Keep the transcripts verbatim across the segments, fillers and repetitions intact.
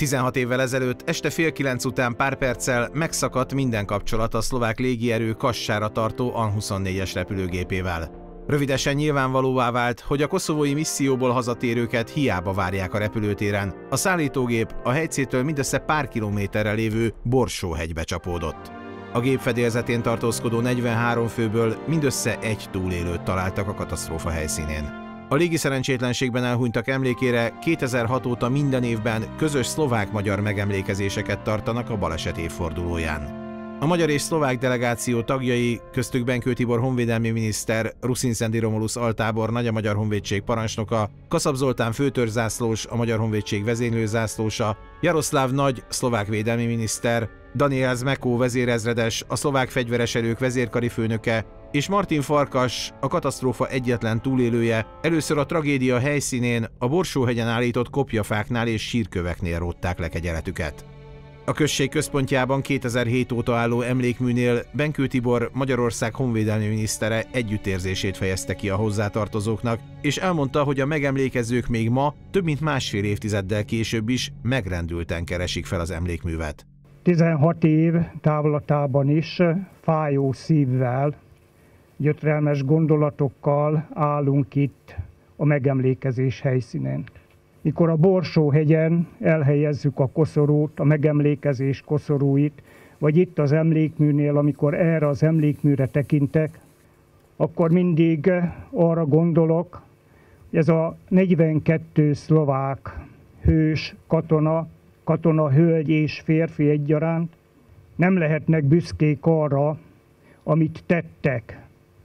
tizenhat évvel ezelőtt este fél kilenc után pár perccel megszakadt minden kapcsolat a szlovák légierő Kassára tartó AN huszonnégyes repülőgépével. Rövidesen nyilvánvalóvá vált, hogy a koszovói misszióból hazatérőket hiába várják a repülőtéren. A szállítógép a helyszíntől mindössze pár kilométerre lévő Borsóhegybe csapódott. A gép fedélzetén tartózkodó negyvenhárom főből mindössze egy túlélőt találtak a katasztrófa helyszínén. A légiszerencsétlenségben elhunytak emlékére kétezer-hat óta minden évben közös szlovák-magyar megemlékezéseket tartanak a baleset évfordulóján. A magyar és szlovák delegáció tagjai, köztük Benkő Tibor honvédelmi miniszter, Ruszinszendi Romulus altábornagy, a Magyar Honvédség parancsnoka, Kaszab Zoltán főtörzszászlós, a Magyar Honvédség vezénylőzászlósa, Jaroszláv Nagy, szlovák védelmi miniszter, Daniel Zmeko vezérezredes, a szlovák fegyveres erők vezérkari főnöke, és Martin Farkas, a katasztrófa egyetlen túlélője, először a tragédia helyszínén, a Borsóhegyen állított kopjafáknál és sírköveknél rótták le kegyeletüket. A község központjában kétezer-hét óta álló emlékműnél Benkő Tibor, Magyarország honvédelmi minisztere együttérzését fejezte ki a hozzátartozóknak, és elmondta, hogy a megemlékezők még ma, több mint másfél évtizeddel később is megrendülten keresik fel az emlékművet. tizenhat év távlatában is fájó szívvel, gyötrelmes gondolatokkal állunk itt a megemlékezés helyszínén. Mikor a Borsóhegyen elhelyezzük a koszorút, a megemlékezés koszorúit, vagy itt az emlékműnél, amikor erre az emlékműre tekintek, akkor mindig arra gondolok, hogy ez a negyvenkettő szlovák hős katona, katona hölgy és férfi egyaránt nem lehetnek büszkék arra, amit tettek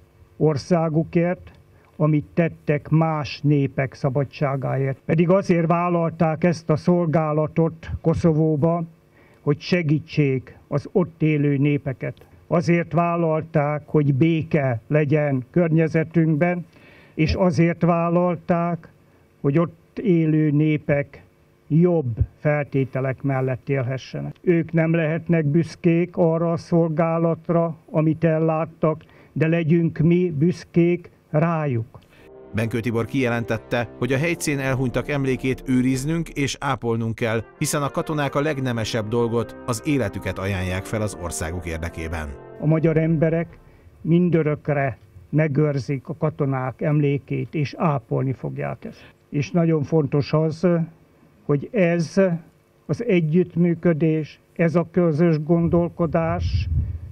országukért, amit tettek más népek szabadságáért. Pedig azért vállalták ezt a szolgálatot Koszovóba, hogy segítsék az ott élő népeket. Azért vállalták, hogy béke legyen környezetünkben, és azért vállalták, hogy ott élő népek jobb feltételek mellett élhessenek. Ők nem lehetnek büszkék arra a szolgálatra, amit elláttak, de legyünk mi büszkék rájuk. Benkő Tibor kijelentette, hogy a helyszínen elhunytak emlékét őriznünk és ápolnunk kell, hiszen a katonák a legnemesebb dolgot, az életüket ajánlják fel az országuk érdekében. A magyar emberek mindörökre megőrzik a katonák emlékét, és ápolni fogják ezt. És nagyon fontos az, hogy ez az együttműködés, ez a közös gondolkodás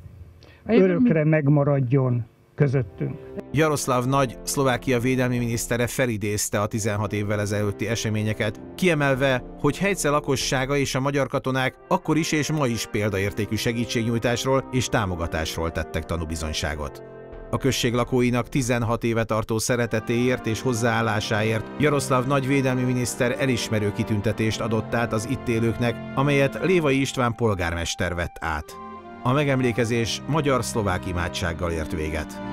örökre megmaradjon közöttünk. Jaroszláv Nagy, Szlovákia védelmi minisztere felidézte a tizenhat évvel ezelőtti eseményeket, kiemelve, hogy Helyce lakossága és a magyar katonák akkor is és ma is példaértékű segítségnyújtásról és támogatásról tettek tanúbizonyságot. A község lakóinak tizenhat éve tartó szeretetéért és hozzáállásáért Jaroszláv Nagy védelmi miniszter elismerő kitüntetést adott át az itt élőknek, amelyet Lévai István polgármester vett át. A megemlékezés magyar-szlovák imádsággal ért véget.